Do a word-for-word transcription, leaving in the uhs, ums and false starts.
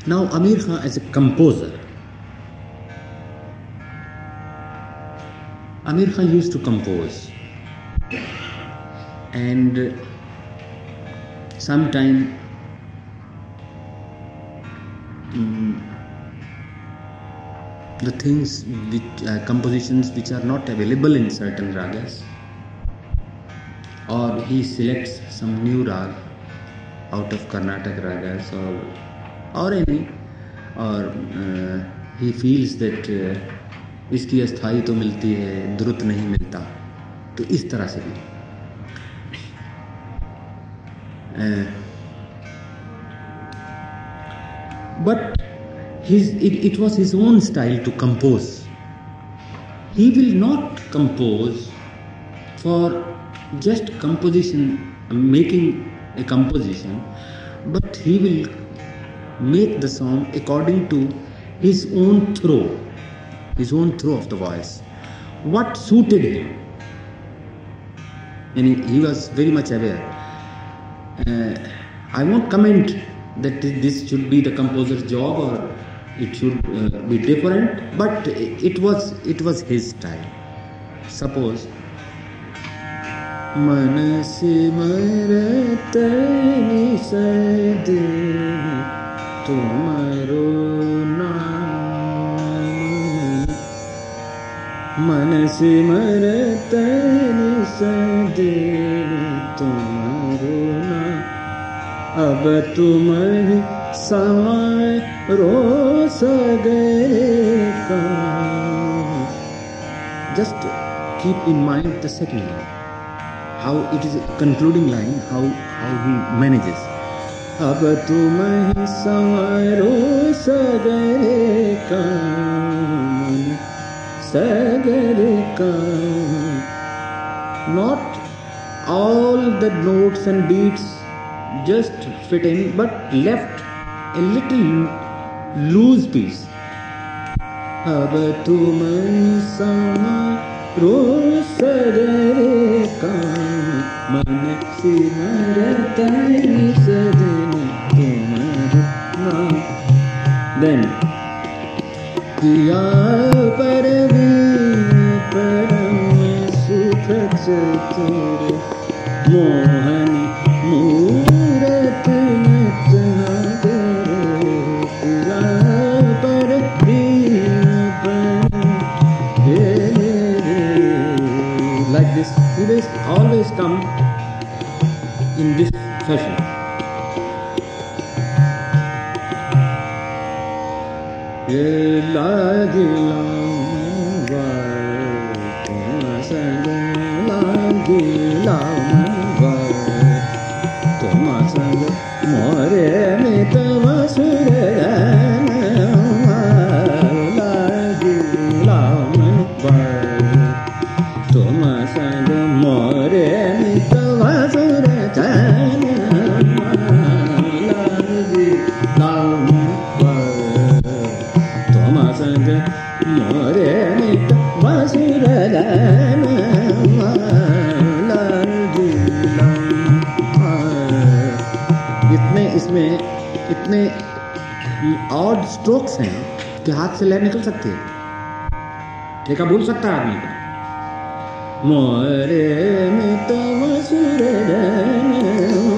Now, Amir Khan as a composer, Amir Khan used to compose, and sometime um, the things which uh, compositions which are not available in certain ragas, or he selects some new rag out of Karnataka ragas or or any, or uh, he feels that uh, इसकी अस्थाई तो मिलती है, द्रुत नहीं मिलता, तो इस तरह से भी uh, but his it, it was his own style to compose. He will not compose for just composition, making a composition, but he will make the song according to his own throw, his own throw of the voice, what suited him. And he, he was very much aware. Uh, I won't comment that this should be the composer's job or it should uh, be different, but it was it was his style. Suppose मन सिमरत निषद तुम्हारो नाम, मन सिमरत निषद तुम्हारो नाम, अब तुम ही संवारो सगरे काम. Just keep in mind the second line, how it is a concluding line, how how he manages. अब तुम ही संवारो सगरे काम, सगरे काम. Not all the notes and beats just fit in, but left a little loose piece. अब तुम संवारो सगरे काम, मन सिमरत निषद तुम्हारो नाम. Then किया परवीन परम सुख चतुर, मोहनी मूरत नटनागर, किया परवीन परम. Like this, he will always come in this fashion. लागे लाऊंगा संग, लागे लाऊंगा तुम संग, मोरे में तम सुर लागे लाऊंगा तुम संग, मोरे में तम सुर लागे लाऊंगा तुम संग, मोरे मित मसुर इतने इसमें इतने ऑड स्ट्रोक्स हैं कि हाथ से लय निकल सकती है, ठेका भूल सकता है आदमी को. मोरे मित मसुर